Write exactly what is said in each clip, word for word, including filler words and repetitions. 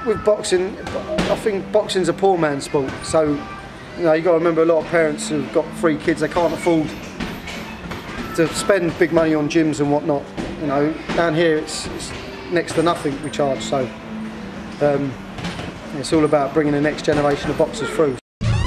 with boxing, I think boxing's a poor man's sport. So, you know, you got to remember a lot of parents who've got three kids, they can't afford to spend big money on gyms and whatnot. You know, down here it's, it's next to nothing we charge. So, um, it's all about bringing the next generation of boxers through.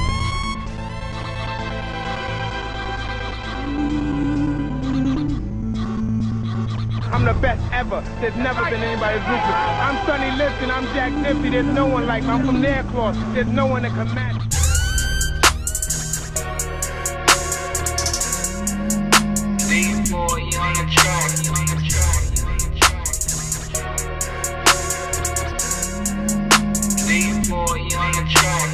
I'm the best ever. There's never been anybody as ruthless. I'm Sonny Liston, I'm Jack Nifty. There's no one like me. I'm from Nairclaw. There's no one that can match. Big boy on the track. Big boy on the track.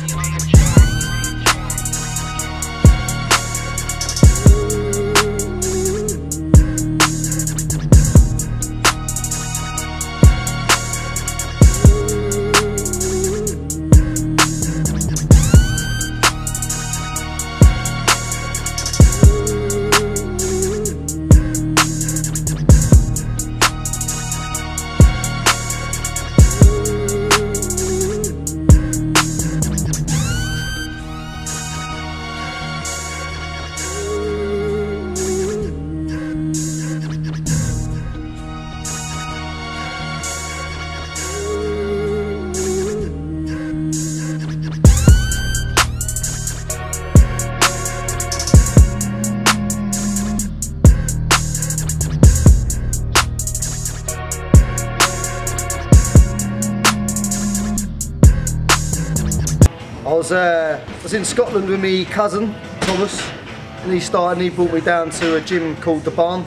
I was, uh, I was in Scotland with my cousin, Thomas, and he started and he brought me down to a gym called The Barn,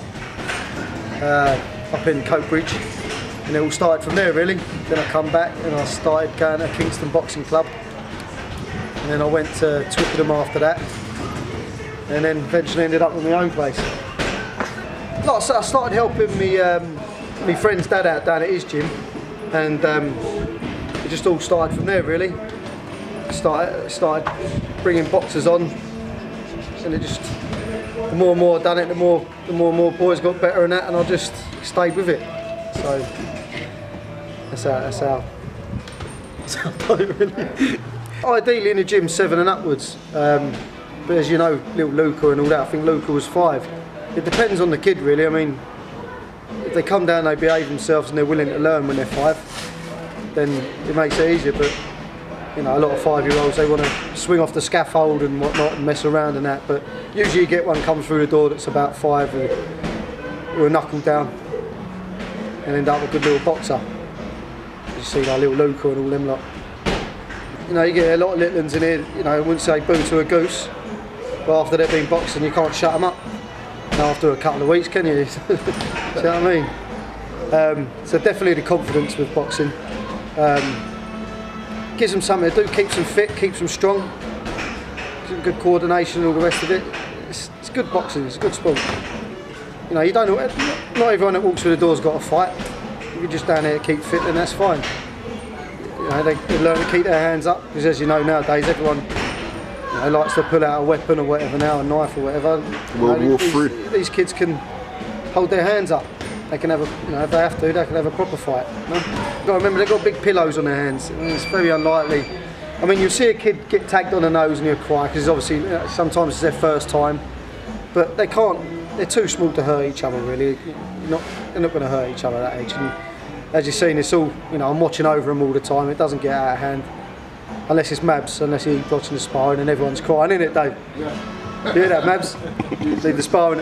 uh, up in Coatbridge, and it all started from there really. Then I come back and I started going to Kingston Boxing Club, and then I went to Twickenham after that, and then eventually ended up with my own place. Like I said, I started helping me, um, my friend's dad out down at his gym, and um, it just all started from there really. Started, started bringing boxers on, and it just, the more and more I done it, the more the more and more boys got better in that, and I just stayed with it. So that's how that's how, that's how I done it really. Ideally in the gym seven and upwards, um, but as you know, little Luca and all that, I think Luca was five. It depends on the kid really. I mean, if they come down, they behave themselves, and they're willing to learn when they're five, then it makes it easier. But you know, a lot of five-year-olds, they want to swing off the scaffold and whatnot and mess around and that, but usually you get one come through the door that's about five who will knuckle down and end up a good little boxer. You see like little Luca and all them lot. You know, you get a lot of little ones in here, you know, I wouldn't say boo to a goose, but after they've been boxing you can't shut them up. And after a couple of weeks, can you? See what I mean? Um, so definitely the confidence with boxing. Um, Gives them something to do, keeps them fit, keeps them strong, gives them good coordination and all the rest of it. It's, it's good boxing, it's a good sport. You know, you don't know, not everyone that walks through the door's got to fight. If you're just down there to keep fit, then that's fine. You know, they, they learn to keep their hands up, because as you know nowadays, everyone you know, likes to pull out a weapon or whatever now, a knife or whatever. World you know, War these, Three. These kids can hold their hands up. They can have a, you know, if they have to, they can have a proper fight. You know? You've got to remember, they've got big pillows on their hands. And it's very unlikely. I mean, you'll see a kid get tagged on the nose and he'll cry, because obviously you know, sometimes it's their first time. But they can't, they're too small to hurt each other really. You're not, they're not going to hurt each other at that age. And as you've seen, it's all, you know, I'm watching over them all the time. It doesn't get out of hand. Unless it's Mabs, unless he's watching the sparring and everyone's crying, innit, Dave? Yeah. You hear that, Mabs? Leave the sparring at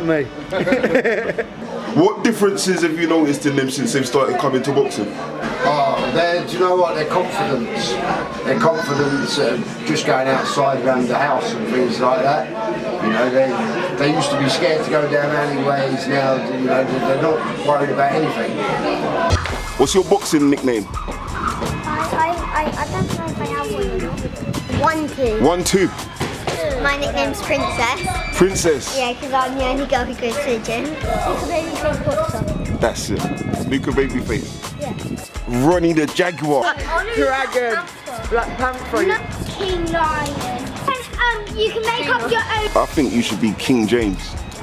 me. What differences have you noticed in them since they've started coming to boxing? Oh, do you know what? Their confidence. Their confidence uh, just going outside around the house and things like that. You know, they they used to be scared to go down alleyways. Now, you know, they're not worried about anything. What's your boxing nickname? I, I, I don't know if I have one or not. One, two. One, two. My nickname's Princess. Princess? Yeah, because I'm the only girl who goes to the gym. Luca Babyface boxer. That's it. Luca Babyface. Yeah. Ronnie the Jaguar. Dragon. Black Panther. Not King Lion. Um, you can make up your own. I think you should be King James.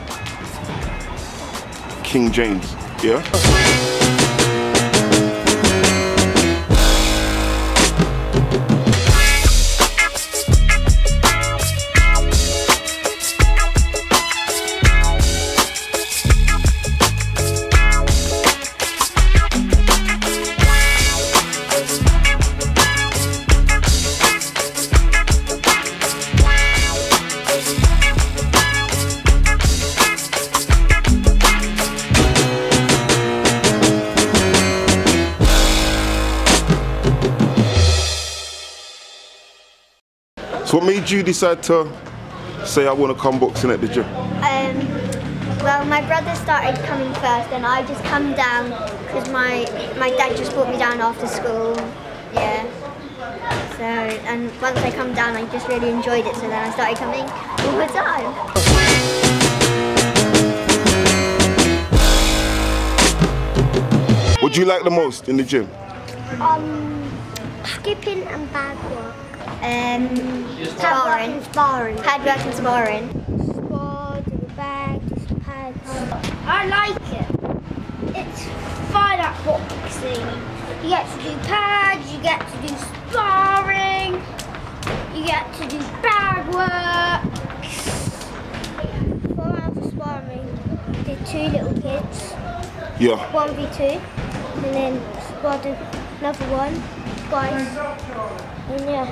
King James, yeah? So what made you decide to say I want to come boxing at the gym? Um, well, my brother started coming first, and I just come down because my my dad just brought me down after school. Yeah. So, and once I come down, I just really enjoyed it. So then I started coming all the time. What do you like the most in the gym? Um, skipping and bag work. Um, sparring. Sparring. Hard work and sparring. Spar, do the bag, do some pads. I like it. It's fun at boxing. You get to do pads, you get to do sparring, you get to do bag work. Four rounds of sparring. Did two little kids. Yeah. One v two. And then sparred another one. Twice. And yeah.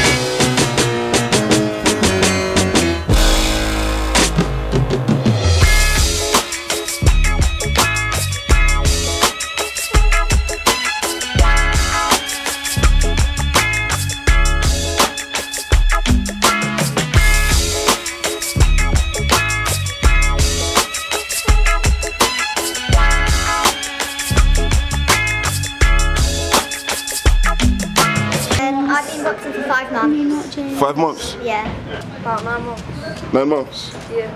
I've been boxing for five months. Five months? Yeah, about nine months. Nine months? Yeah.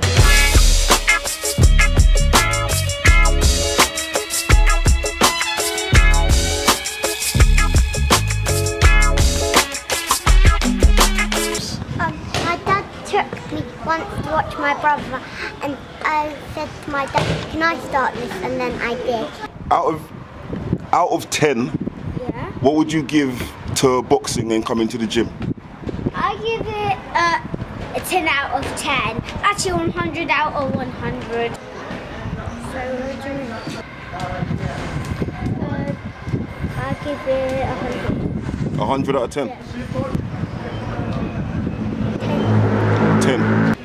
Um, my dad took me once to watch my brother, and I said to my dad, "Can I start this?" And then I did. Out of out of ten, Yeah. what would you give to boxing and coming to the gym? I give it a, a ten out of ten. Actually one hundred out of one hundred. So what do you mean? Uh, I give it a hundred. A hundred out of ten? Yeah. Ten.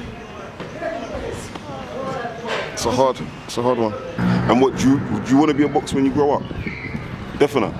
It's a hard, it's a hard one. And what, do you, do you want to be a boxer when you grow up? Definitely.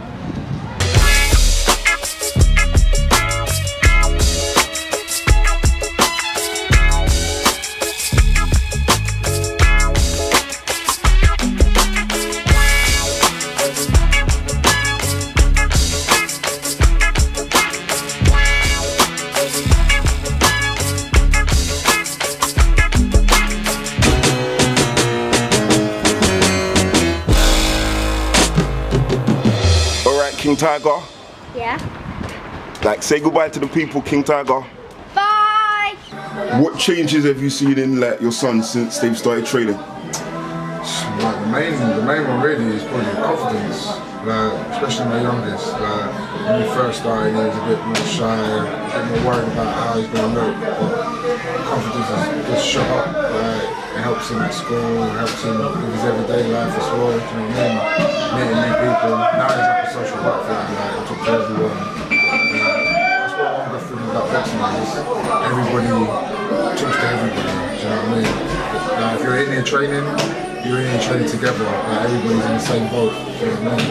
King Tiger, Yeah. like say goodbye to the people, King Tiger. Bye. What changes have you seen in like your son since they've started training? Like the main, the main one really is probably confidence. Like, especially my youngest. Like, when he first started, he was a bit more shy, a bit more worried about how he's going to look. But confidence has just shot up. Like, it helps him at school, it helps him with his everyday life as well. Do you know what I mean? Meeting new people. Now he's like a social butterfly. Like, he talks to everyone. Like, that's what one good thing about boxing is. Everybody talks to everybody. Do you know what I mean? Like, if you're in here training, you're in here training together. Like, everybody's in the same boat. Do you know what I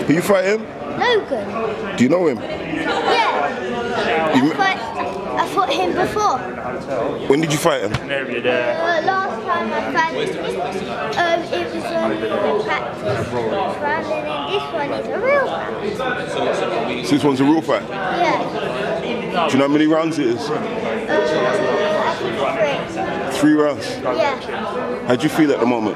Who you fighting? Logan. Do you know him? Yeah. You I fought, I fought him before. When did you fight him? Uh, last time I fought um, it was um, a practice round, and then this one is a real fight. So this one's a real fight? Yeah. Do you know how many rounds it is? Uh, I think three. Three rounds? Yeah. How do you feel at the moment?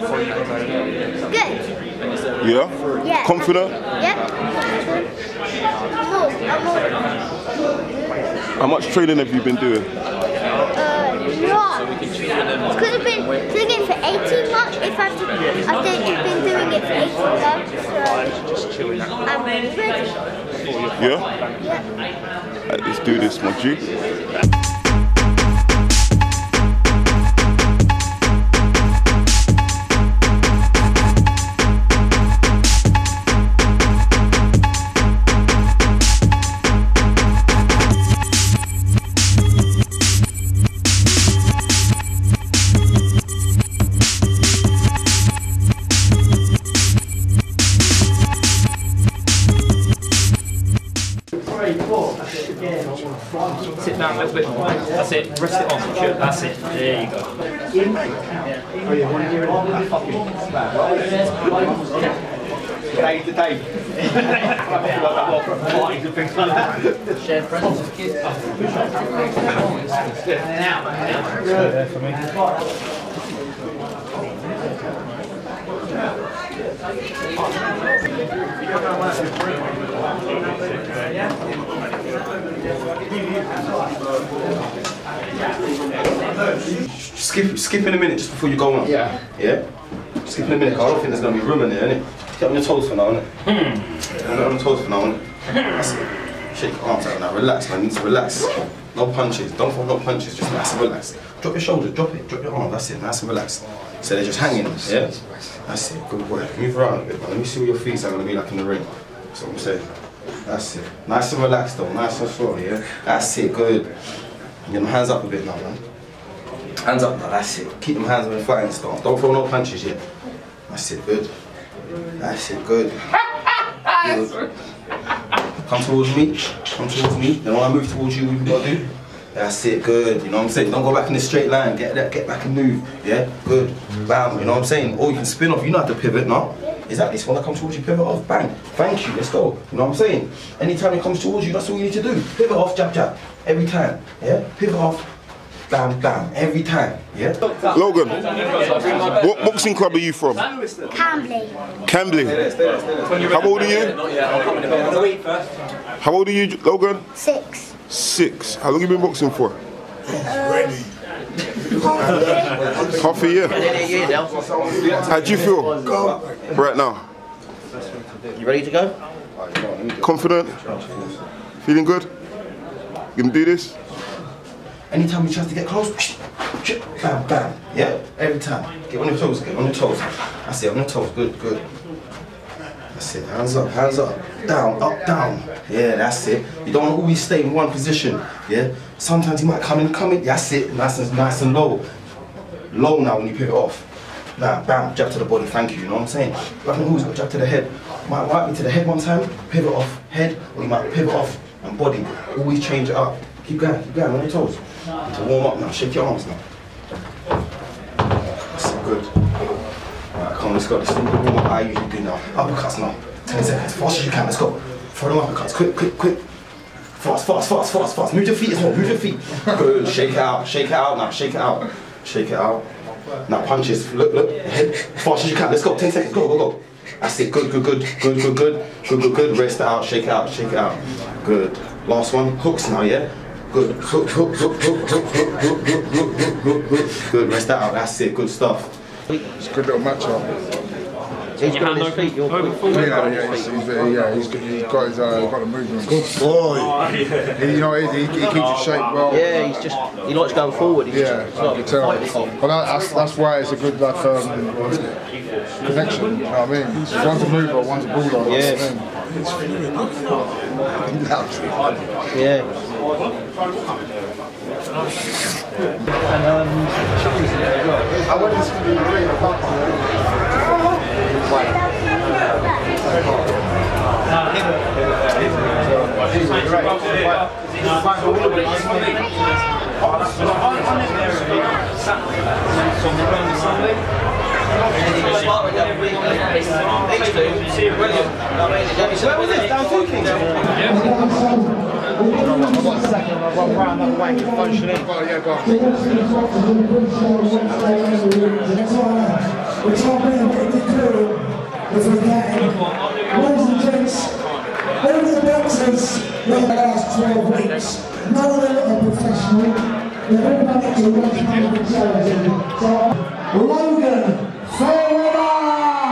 Good. Yeah? Yeah. Confident? Yeah. More. I'm more. How much training have you been doing? Uh, lot. Could have been doing it for eighteen months if I've, I've been doing it for eighteen months, so I'm ready. Yeah? Yeah. Right, let's do this, my G. Sit down a little bit more. That's it. Rest it on. That's it. There you go. Day to day. Shared friends. Skip, skip in a minute just before you go on. Yeah. Yeah? Skip in a minute, 'cause I don't think there's going to be room in there, innit? Get on your toes for now, innit? Hmm. Get on your toes for now, innit? That's it. Shake your arms out now. Relax, man. You need to relax. No punches. Don't throw no punches. Just nice and relax. Drop your shoulders. Drop it. Drop your arm. That's it. Nice and relax. So they're just hanging. Yeah? That's it. Good boy. Move around a bit, man. Let me see what your feet are going to be like in the ring. That's what I'm saying. That's it. Nice and relaxed, though. Nice and slow, yeah? That's it. Good. Get them hands up a bit now, man. Hands up now. That's it. Keep them hands on the fighting stance. Don't throw no punches yet. That's it. Good. That's it. Good. Good. Come towards me. Come towards me. Then when I move towards you, what you got to do? That's it, good, you know what I'm saying? Don't go back in the straight line, get that, get back and move, yeah? Good, bam, you know what I'm saying? Or you can spin off, you don't have to pivot, no? Exactly, so when I come towards you, pivot off, bang, thank you, let's go, you know what I'm saying? Anytime it comes towards you, that's all you need to do. Pivot off, jab, jab, every time, yeah? Pivot off, bam, bam, every time, yeah? Logan, what boxing club are you from? Camberley. Camberley. How old are you? How old are you, Logan? Six. Six. How long have you been boxing for? Uh, Half a year. How do you feel right now? You ready to go? Confident? Feeling good? You gonna do this? Anytime you try to get close, bam, bam, yeah? Every time. Get on your toes, get on your toes. That's it, on your toes, good, good. That's it, hands up, hands up, down, up, down. Yeah, that's it. You don't want to always stay in one position, yeah? Sometimes you might come in, come in, that's it, nice and, nice and low. Low now when you pivot off. Now, bam, jab to the body, thank you, you know what I'm saying? You can always go jab to the head. You might wipe me to the head one time, pivot off, head, or you might pivot off and body. Always change it up. Keep going, keep going, on your toes. You need to warm up now, shake your arms now. That's it, good. Alright, come on, let's go. This is the warm up I usually do now. Uppercuts now. ten seconds, fast as you can, let's go. Throw them uppercuts, quick, quick, quick. Fast, fast, fast, fast, fast. Move your feet as well, move your feet. Good, shake it out, shake it out now, shake it out. Shake it out. Now punches, look, look, head, fast as you can, let's go, ten seconds, go, go, go. That's it, good, good, good, good, good, good, good, good, good. Rest it out, shake it out, shake it out. Good. Last one, hooks now, yeah? Good, hook, hook, hook, hook, hook, hook, hook, hook, hook, hook, hook, hook. Good, rest that out, that's it, good stuff. It's a good little match up. He's got his feet, you're full. Yeah, yeah, he's, he's, uh, yeah, he's, he's got his, uh, got the movement. Good boy. Oh, yeah. He, you know, he, he, he keeps his shape well. Yeah, he's just, he likes going forward. He's yeah, just, not I can tell. fighting. Well, that, that's, that's why it's a good like, um, connection, you know what I mean? One's a mover, one's a bulldozer. Yeah. Yeah. I went to the Where was it? Down two Kings? I've got a second, I've got round that wank and function in. Oh, yeah, go on. Which I've been able to do as we can. Ladies and gents, all the boxers in the last twelve weeks, none of them are professional. They've all done it to one kind of charity. So, Logan Fairweather!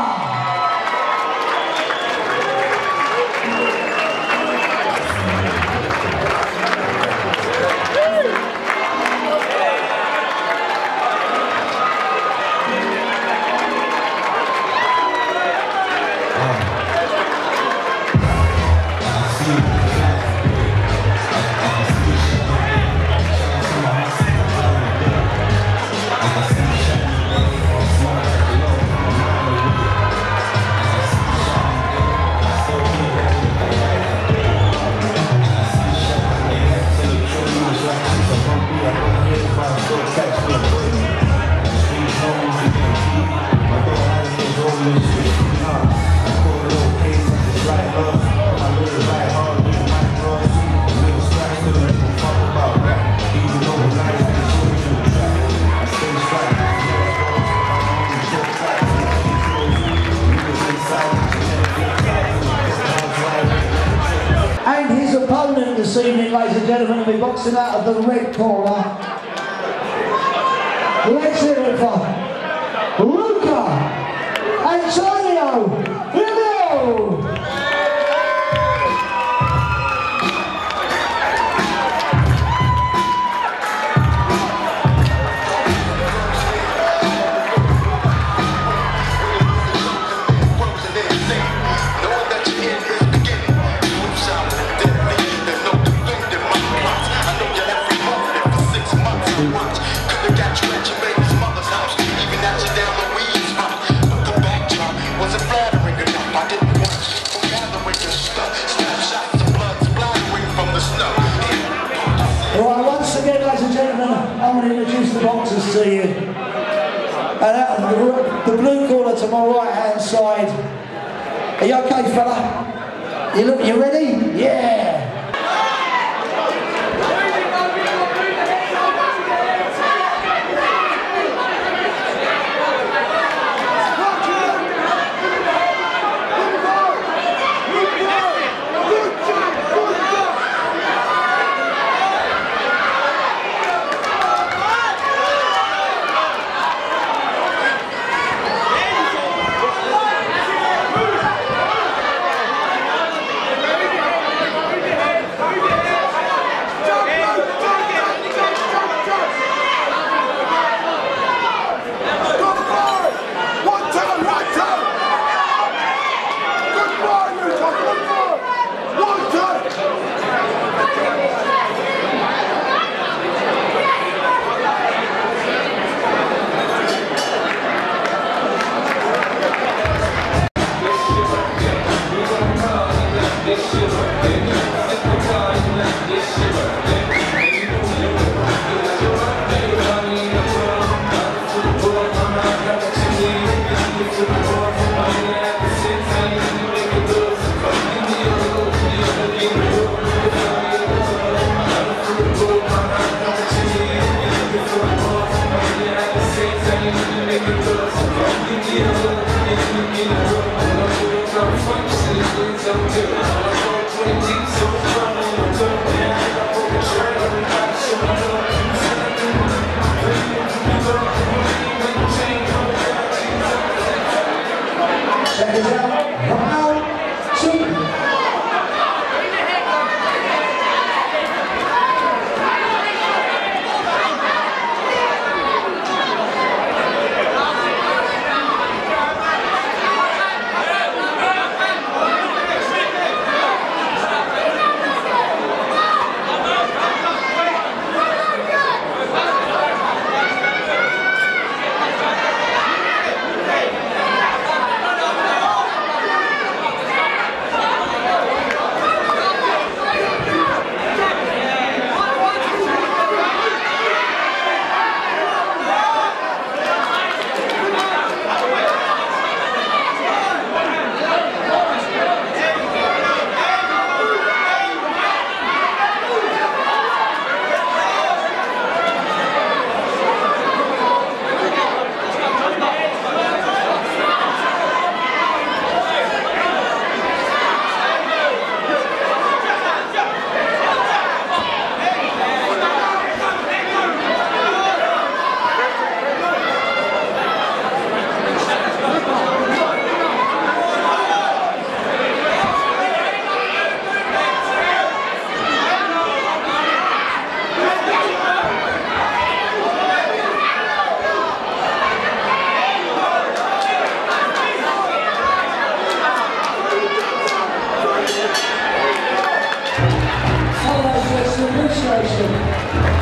This evening, ladies and gentlemen, will be boxing out of the red corner. Let's hear it for Luca Antonio Hill. I'm going to introduce the boxers to you. And out of the, the blue corner to my right hand side. Are you okay, fella? You look, you ready? Yeah. appreciation.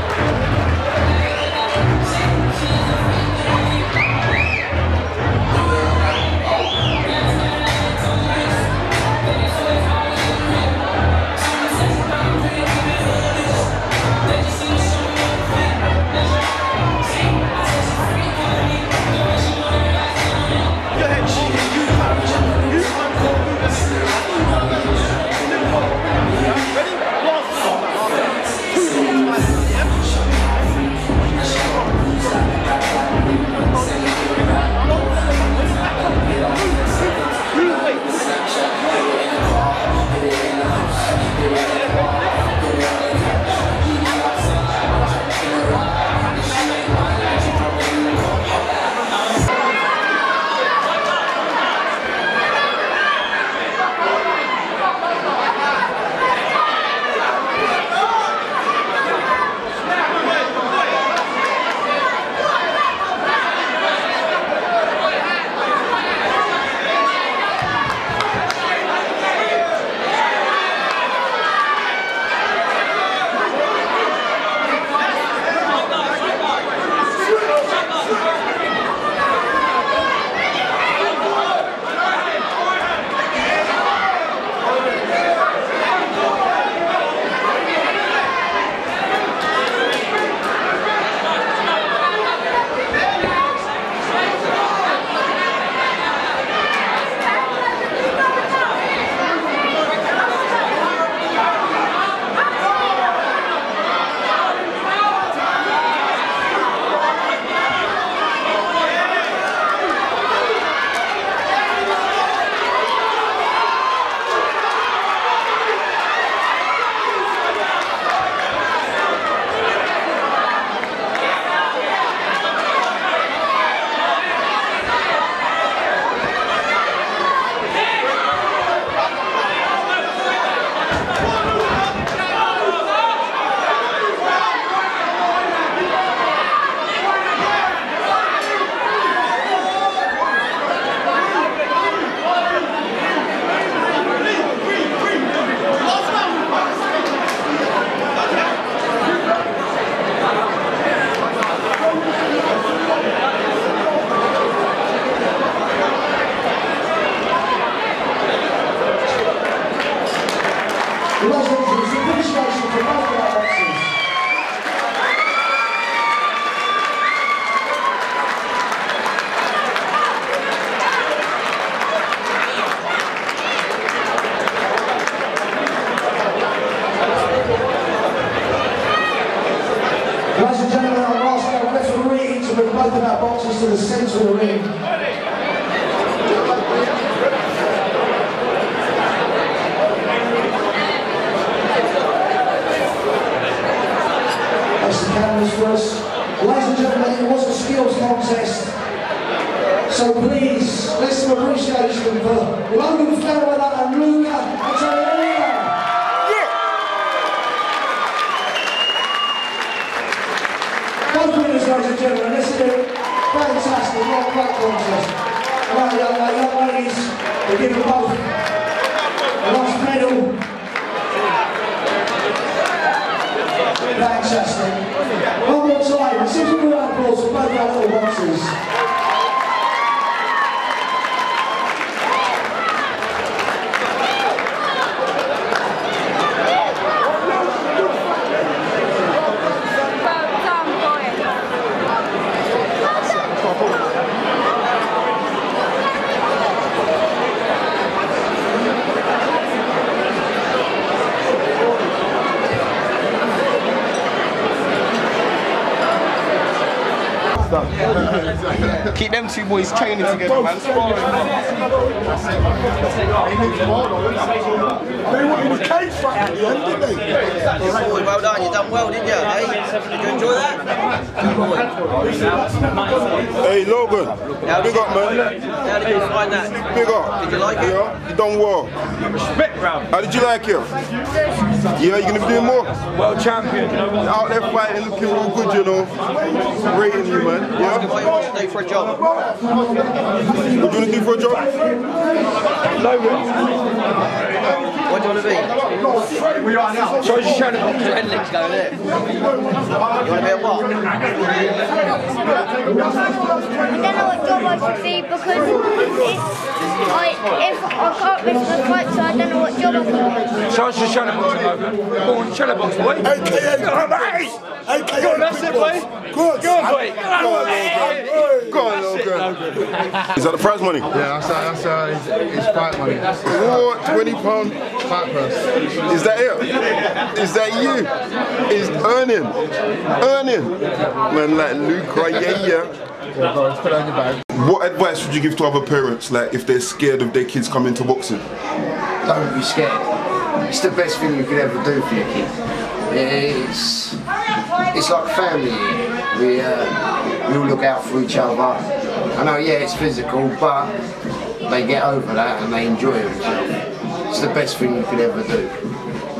Ladies and gentlemen, I'll ask our referee to bring both of our boxers to the centre of the ring. That's the cameras for us. Ladies and gentlemen, it was a skills contest. So please, let's some appreciation for Logan Ferreira and Luca Antonelli. Both winners, ladies and gentlemen, this is a fantastic, not great contest. Right, young, uh, young ladies, we'll give them both a nice medal. Fantastic. One more time, let's give them a round of applause for both our little boxers. Keep them two boys training together, man. They wanted a cage fight at the end, didn't they? Well done, you done well, didn't you? Hey, did you enjoy that? Hey, Logan, big up, man. How did you find that? Big up. Did you like it? Yeah, you done well. Respect round. How did you like it? Yeah, you gonna be doing more? World champion. Out there fighting, looking real good, you know. Rating you, man. Ask him what he wants to do for a job. What do you want to do for a job? What do you want to be? So you're showing them Red legs going there. You want to be a what? I don't know what job I should be because it's, I, if I can't miss my fight, so I don't know what job I should be. So it's just showing them Go on, show them box, boy. A K A Go on, mate. Go on, that's it, boy. Go on, Go on, boy. Go on, Logan. Is that the prize money? Yeah, that's that's uh, his, his fight money. What? twenty pound fight purse. Is that it? Is that you? Is earning? Earning? Man, like Luke, right? Yeah, yeah. Yeah, go on, put it on your bag. What advice would you give to other parents, like if they're scared of their kids coming to boxing? Don't be scared. It's the best thing you could ever do for your kid. It's it's like family. We uh, we all look out for each other. I know, yeah, it's physical, but they get over that and they enjoy themselves. It's the best thing you could ever do.